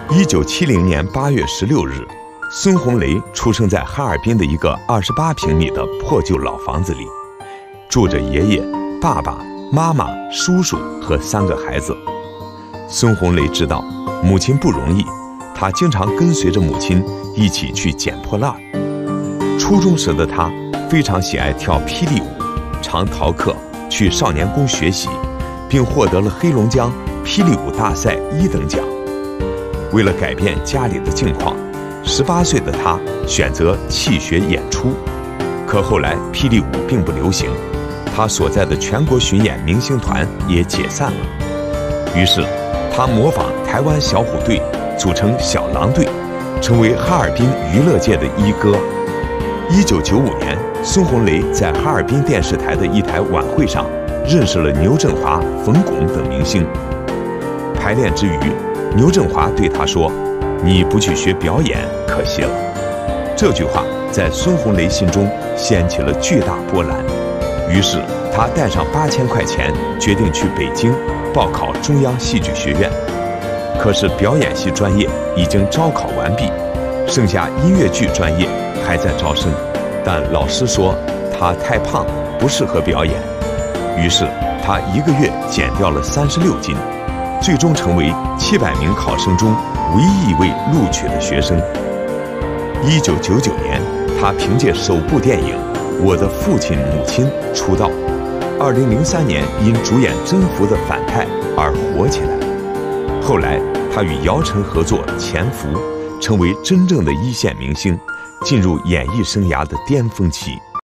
1970年8月16日，孙红雷出生在哈尔滨的一个28平米的破旧老房子里，住着爷爷、爸爸、妈妈、叔叔和3个孩子。孙红雷知道母亲不容易，他经常跟随着母亲一起去捡破烂。初中时的他非常喜爱跳霹雳舞，常逃课去少年宫学习，并获得了黑龙江霹雳舞大赛1等奖。为了改变家里的境况，18岁的他选择弃学演出。可后来霹雳舞并不流行，他所在的全国巡演明星团也解散了。于是他模仿台湾小虎队，组成小狼队，成为哈尔滨娱乐界的一哥。1995年，孙红雷在哈尔滨电视台的一台晚会上认识了牛振华、冯巩等明星。排练之余，牛振华对他说：“你不去学表演，可惜了。”这句话在孙红雷心中掀起了巨大波澜。于是他带上8000块钱，决定去北京报考中央戏剧学院。可是表演系专业已经招考完毕，剩下音乐剧专业还在招生，但老师说他太胖，不适合表演。于是他1个月减掉了36斤，最终成为700名考生中唯一一位录取的学生。1999年，他凭借首部电影《我的父亲母亲》出道，2003年因主演《征服》的反派而火起来。后来他与姚晨合作《潜伏》，成为真正的一线明星，进入演艺生涯的巅峰期。